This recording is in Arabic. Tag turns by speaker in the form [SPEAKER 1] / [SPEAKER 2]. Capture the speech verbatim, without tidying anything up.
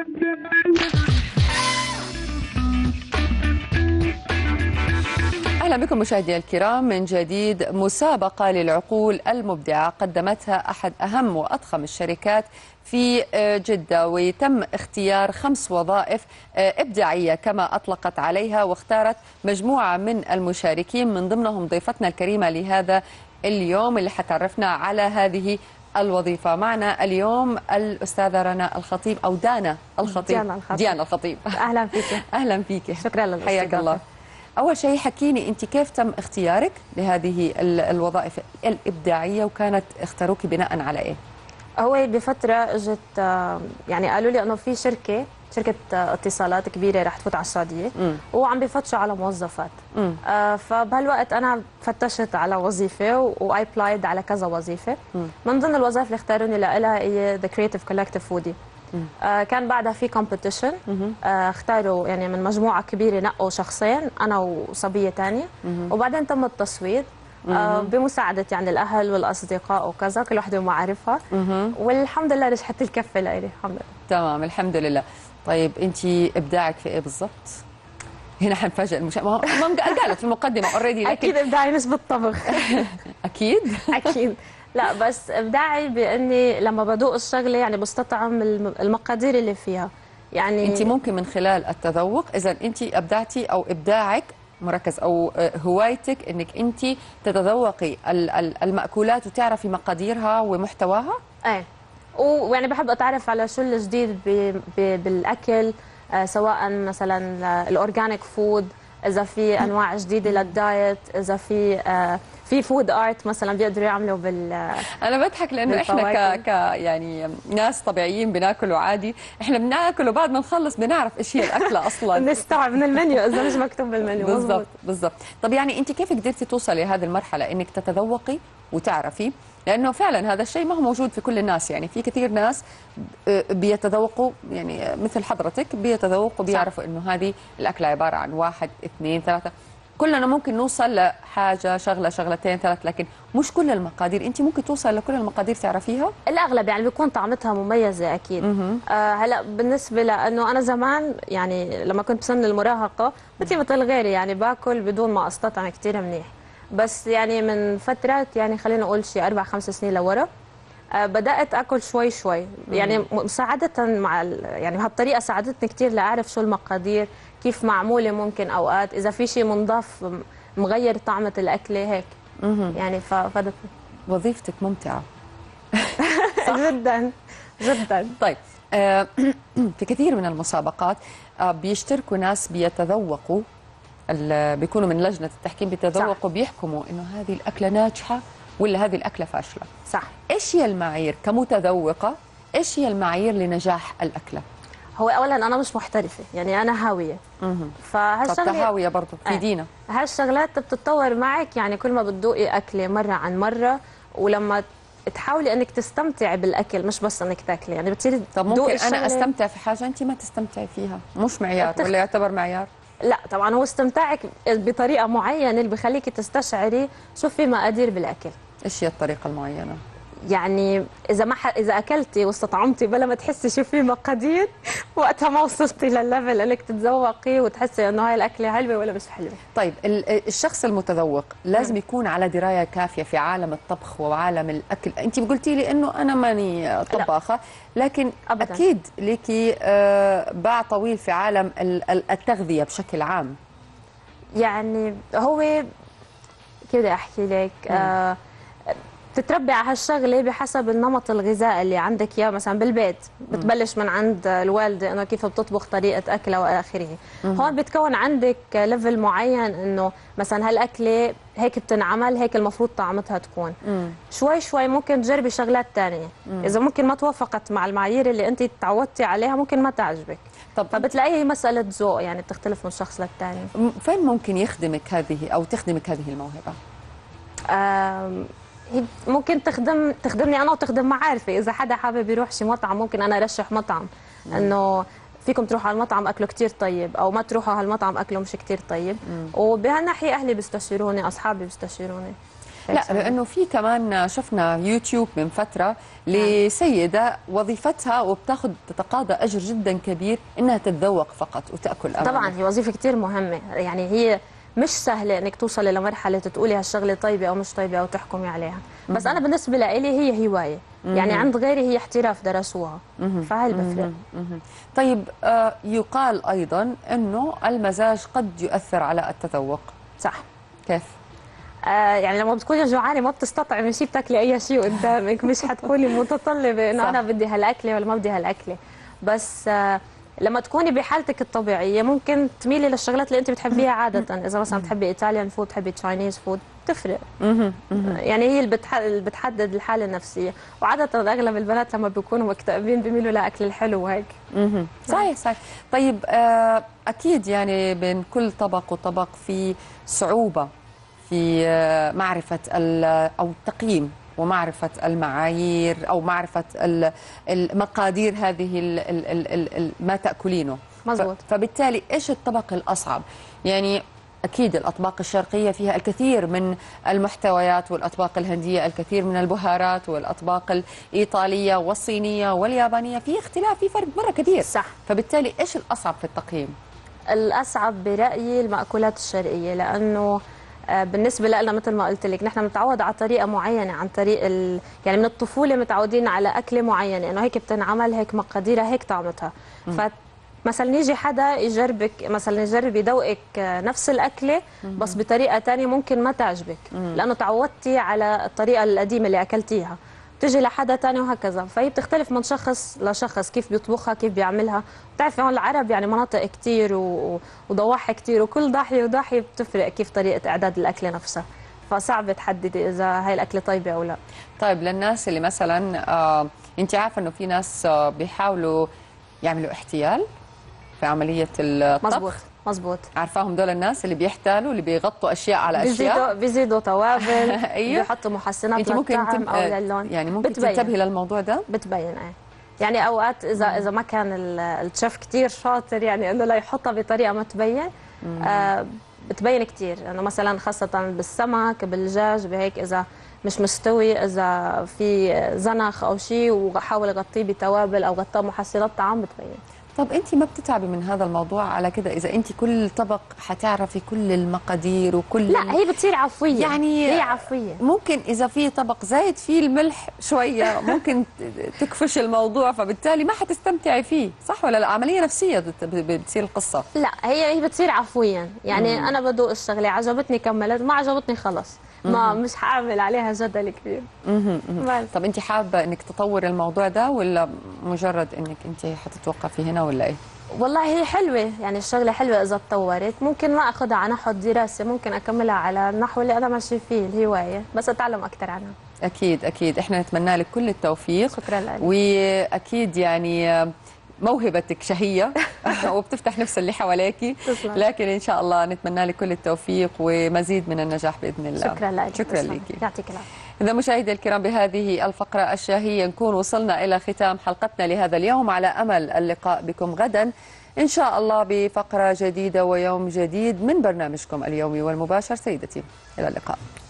[SPEAKER 1] أهلا بكم مشاهدينا الكرام من جديد. مسابقة للعقول المبدعة قدمتها أحد أهم وأضخم الشركات في جدة، وتم اختيار خمس وظائف إبداعية كما أطلقت عليها، واختارت مجموعة من المشاركين من ضمنهم ضيفتنا الكريمة لهذا اليوم اللي حتعرفنا على هذه الوظيفة. معنا اليوم الأستاذة رنا الخطيب أو دانا الخطيب.
[SPEAKER 2] ديانا الخطيب.
[SPEAKER 1] ديانا الخطيب.
[SPEAKER 2] أهلا فيك.
[SPEAKER 1] أهلا فيك.
[SPEAKER 2] شكرا للاستضافة.
[SPEAKER 1] حياك الله. أول شيء حكيني أنت كيف تم اختيارك لهذه الوظائف الإبداعية، وكانت اختاروك بناء على إيه؟
[SPEAKER 2] هو بفترة اجت يعني قالوا لي إنه في شركة شركة اتصالات كبيرة رح تفوت على السعودية وعم بفتشوا على موظفات. آه فبهالوقت أنا فتشت على وظيفة وأبلايد على كذا وظيفة. مم. من ضمن الوظائف اللي اختاروني لها هي The Creative Collective Foodie. آه كان بعدها في كومبيتيشن. آه اختاروا يعني من مجموعة كبيرة نقوا شخصين، أنا وصبية ثانية، وبعدين تم التصويت آه بمساعدة يعني الأهل والأصدقاء وكذا، كل وحدة ومعارفها، والحمد لله رجحت الكفة لإلي الحمد لله.
[SPEAKER 1] تمام الحمد لله. طيب أنت إبداعك في إيه بالضبط؟ هنا حنفاجئ المشاهد، ما قالت في المقدمة اوريدي، لكن
[SPEAKER 2] أكيد إبداعي مش بالطبخ.
[SPEAKER 1] أكيد
[SPEAKER 2] أكيد لا، بس إبداعي بإني لما بدوق الشغلة يعني بستطعم المقادير اللي فيها. يعني
[SPEAKER 1] أنت ممكن من خلال التذوق، إذا أنت أبدعتي أو إبداعك مركز أو هوايتك إنك أنت تتذوقي المأكولات وتعرفي مقاديرها ومحتواها؟
[SPEAKER 2] إيه، ويعني بحب أتعرف على شو الجديد بالأكل، آه سواء مثلا الأورجانيك فود، إذا في أنواع جديدة للدايت، إذا في آه في فود ارت مثلا بيقدروا يعملوا بال
[SPEAKER 1] انا بضحك لانه احنا ك... ك يعني ناس طبيعيين بناكل عادي، احنا بناكل وبعد ما نخلص بنعرف ايش هي الاكله اصلا.
[SPEAKER 2] نستوعب من المنيو اذا مش مكتوب بالمنيو.
[SPEAKER 1] بالضبط بالضبط. طب يعني انت كيف قدرتي توصلي لهذه المرحله انك تتذوقي وتعرفي؟ لانه فعلا هذا الشيء ما هو موجود في كل الناس، يعني في كثير ناس بيتذوقوا يعني مثل حضرتك بيتذوقوا بيعرفوا انه هذه الاكله عباره عن واحد اثنين ثلاثه، كلنا ممكن نوصل لحاجة شغلة شغلتين ثلاث، لكن مش كل المقادير. أنت ممكن توصل لكل المقادير تعرفيها؟
[SPEAKER 2] الأغلب يعني بيكون طعمتها مميزة أكيد. آه هلا بالنسبة لأنه أنا زمان يعني لما كنت بسن المراهقة مثلي مثل غيري يعني باكل بدون ما أستطعم كثير منيح، بس يعني من فترات يعني خلينا نقول شيء أربع خمس سنين لورا آه بدأت أكل شوي شوي، يعني مساعدة مع يعني بهالطريقة ساعدتني كثير لأعرف شو المقادير، كيف معموله، ممكن اوقات اذا في شيء منضاف مغير طعمه الاكله هيك. يعني ففادتني.
[SPEAKER 1] وظيفتك ممتعه.
[SPEAKER 2] جدا جدا.
[SPEAKER 1] طيب آه في كثير من المسابقات آه بيشتركوا ناس بيتذوقوا، بيكونوا من لجنه التحكيم بيتذوقوا، بيحكموا انه هذه الاكله ناجحه ولا هذه الاكله فاشله.
[SPEAKER 2] صح.
[SPEAKER 1] ايش هي المعايير كمتذوقه؟ ايش هي المعايير لنجاح الاكله؟
[SPEAKER 2] هو اولا انا مش محترفه، يعني انا هاويه.
[SPEAKER 1] فهالشغله هاويه برضه في دينا.
[SPEAKER 2] هالشغلات بتتطور معك، يعني كل ما بتذوقي اكله مره عن مره، ولما تحاولي انك تستمتعي بالاكل مش بس انك تاكلي، يعني بتصيري.
[SPEAKER 1] طب ممكن انا استمتع في حاجه انت ما تستمتعي فيها، مش معيار ولا يعتبر معيار؟
[SPEAKER 2] لا طبعا، هو استمتاعك بطريقه معينه اللي بخليكي تستشعري شو في مقادير بالاكل.
[SPEAKER 1] ايش هي الطريقه المعينه؟
[SPEAKER 2] يعني اذا ما ح... اذا اكلتي واستطعمتي بلا ما تحسي شو في مقادير، وقتها ما وصلتي للليفل انك تتذوقي وتحسي انه هاي الاكله حلوه ولا مش حلوه.
[SPEAKER 1] طيب الشخص المتذوق لازم يكون على درايه كافيه في عالم الطبخ وعالم الاكل. انت قلتي لي انه انا ماني طباخه، لكن أبداً. اكيد ليكي باع طويل في عالم التغذيه بشكل عام.
[SPEAKER 2] يعني هو كيف بدي احكي لك، آه تتربي على هالشغله بحسب النمط الغذائي اللي عندك اياه مثلا بالبيت، بتبلش من عند الوالده انه كيف بتطبخ طريقه اكلها والى اخره. هون بتكون عندك ليفل معين انه مثلا هالاكله هيك بتنعمل، هيك المفروض طعمتها تكون. مم. شوي شوي ممكن تجربي شغلات ثانيه، اذا ممكن ما توافقت مع المعايير اللي انت تعودتي عليها ممكن ما تعجبك. طب فبتلاقيها هي مساله ذوق، يعني بتختلف من شخص للثاني.
[SPEAKER 1] فين ممكن يخدمك هذه او تخدمك هذه الموهبه؟
[SPEAKER 2] هي ممكن تخدم تخدمني انا وتخدم معارفي. اذا حدا حابب يروح شي مطعم ممكن انا ارشح مطعم انه فيكم تروحوا على المطعم اكله كثير طيب، او ما تروحوا على المطعم اكله مش كثير طيب. وبهالناحيه اهلي بيستشيروني، اصحابي بيستشيروني.
[SPEAKER 1] لا، لأنه في كمان شفنا يوتيوب من فترة لسيدة وظيفتها وبتاخذ تتقاضى أجر جدا كبير إنها تتذوق فقط وتأكل أمامك.
[SPEAKER 2] طبعا هي وظيفة كتير مهمة، يعني هي مش سهلة إنك توصلي لمرحلة تقولي هالشغلة طيبة أو مش طيبة أو تحكمي عليها، بس أنا بالنسبة لي هي هواية، يعني عند غيري هي احتراف درسوها، فهل بفرق.
[SPEAKER 1] طيب، آه يقال أيضا إنه المزاج قد يؤثر على التذوق.
[SPEAKER 2] صح.
[SPEAKER 1] كيف؟
[SPEAKER 2] آه يعني لما بتكوني جوعانه ما بتستطعمي شيء بتاكلي اي شيء قدامك، مش حتكوني متطلبه انه انا بدي هالاكله ولا ما بدي هالاكله، بس آه لما تكوني بحالتك الطبيعيه ممكن تميلي للشغلات اللي انت بتحبيها عاده، اذا مثلا بتحبي ايطاليان فود، بتحبي تشاينيز فود، بتفرق. يعني هي اللي بتحدد الحاله النفسيه، وعاده اغلب البنات لما بيكونوا مكتئبين بيميلوا لاكل الحلو وهيك.
[SPEAKER 1] صحيح صحيح. طيب، آه اكيد يعني بين كل طبق وطبق في صعوبه في معرفة أو التقييم ومعرفة المعايير أو معرفة المقادير هذه ال ال ال ال ما تأكلينه.
[SPEAKER 2] مزبوط.
[SPEAKER 1] فبالتالي إيش الطبق الأصعب؟ يعني أكيد الأطباق الشرقية فيها الكثير من المحتويات، والأطباق الهندية الكثير من البهارات، والأطباق الإيطالية والصينية واليابانية في اختلاف، في فرق مرة كبير.
[SPEAKER 2] صح.
[SPEAKER 1] فبالتالي إيش الأصعب في التقييم؟
[SPEAKER 2] الأصعب برأيي المأكولات الشرقية، لأنه بالنسبه لنا مثل ما قلت لك نحن متعود على طريقه معينه، عن طريق ال... يعني من الطفوله متعودين على اكله معينه، انه هيك بتنعمل، هيك مقاديرها، هيك طعمتها. فمثلا يجي حدا يجربك، مثلا يجرب يذوقك نفس الاكله بس بطريقه ثانيه ممكن ما تعجبك، لانه تعودتي على الطريقه القديمه اللي اكلتيها، تجي لحدا ثاني وهكذا، فهي بتختلف من شخص لشخص كيف بيطبخها، كيف بيعملها. بتعرفي هون العرب يعني مناطق كثير و... وضواحي كثير، وكل ضاحيه وضاحيه بتفرق كيف طريقه اعداد الاكله نفسها، فصعب تحددي اذا هاي الاكله طيبه او لا.
[SPEAKER 1] طيب، للناس اللي مثلا آه انت عارفه انه في ناس آه بيحاولوا يعملوا احتيال في عمليه الطبخ.
[SPEAKER 2] مزبوط مزبوط.
[SPEAKER 1] عارفاهم دول الناس اللي بيحتالوا، اللي بيغطوا اشياء على اشياء،
[SPEAKER 2] بيزيدوا بيزيدوا توابل.
[SPEAKER 1] ايوه،
[SPEAKER 2] بيحطوا محسنات
[SPEAKER 1] انت ممكن
[SPEAKER 2] للطعم
[SPEAKER 1] تب...
[SPEAKER 2] او للون.
[SPEAKER 1] يعني ممكن تنتبهي للموضوع ده.
[SPEAKER 2] بتبين ايه، يعني اوقات اذا مم. اذا ما كان الشيف كثير شاطر يعني انه لا يحطها بطريقه ما تبين، آه بتبين كثير، انه يعني مثلا خاصه بالسمك بالدجاج بهيك، اذا مش مستوي، اذا في زنخ او شيء وحاول يغطيه بتوابل او غطاه محسنات طعام بتبين.
[SPEAKER 1] طب انت ما بتتعبي من هذا الموضوع على كده؟ اذا انت كل طبق حتعرفي كل المقادير وكل
[SPEAKER 2] لا، هي بتصير عفويه،
[SPEAKER 1] يعني
[SPEAKER 2] هي عفويه.
[SPEAKER 1] ممكن اذا في طبق زايد فيه الملح شويه ممكن تكفش الموضوع، فبالتالي ما حتستمتعي فيه، صح ولا لا؟ عمليه نفسيه بتصير القصه.
[SPEAKER 2] لا، هي هي بتصير عفويا، يعني مم. انا بدوق الشغله عجبتني كملت، ما عجبتني خلص، ما مش حاعمل عليها جدل كبير.
[SPEAKER 1] طب انت حابه انك تطور الموضوع ده ولا مجرد انك انت حتتوقفي هنا ولا ايه؟
[SPEAKER 2] والله هي حلوه، يعني الشغله حلوه اذا تطورت، ممكن ما اخذها على نحو دراسه، ممكن اكملها على النحو اللي انا ماشي فيه الهوايه، بس اتعلم اكثر عنها.
[SPEAKER 1] اكيد اكيد، احنا نتمنى لك كل التوفيق.
[SPEAKER 2] شكرا لك.
[SPEAKER 1] واكيد يعني موهبتك شهية وبتفتح نفس اللي حواليكي، لكن إن شاء الله نتمنى لك كل التوفيق ومزيد من النجاح بإذن الله.
[SPEAKER 2] شكرا لك.
[SPEAKER 1] شكرا لك.
[SPEAKER 2] يعطيك العافية.
[SPEAKER 1] إذا مشاهدي الكرام، بهذه الفقرة الشهية نكون وصلنا إلى ختام حلقتنا لهذا اليوم، على أمل اللقاء بكم غدا إن شاء الله بفقرة جديدة ويوم جديد من برنامجكم اليومي والمباشر. سيدتي، إلى اللقاء.